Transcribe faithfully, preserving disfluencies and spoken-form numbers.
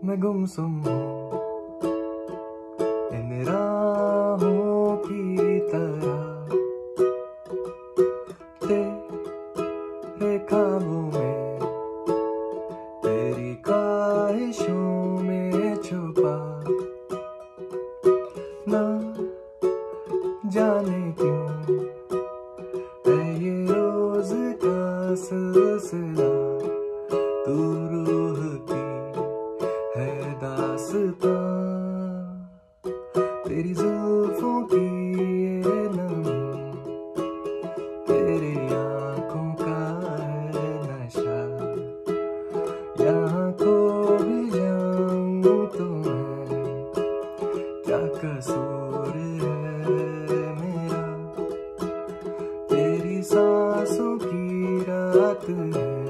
मैं गुमसुम हूँ इन राहों की तरह, तेरे ख्वाबों में, तेरी ख्वाहिशों में छुपा, ना जाने क्यों है ये रोज का सिलसिला, तू रूह की है दास्तां, तेरी जुल्फों की ये नमी, तेरी आंखों का है नशा, यहाँ खो भी जाऊं तो मैं, क्या कसूर है मेरा, तेरी सांसों की रात है।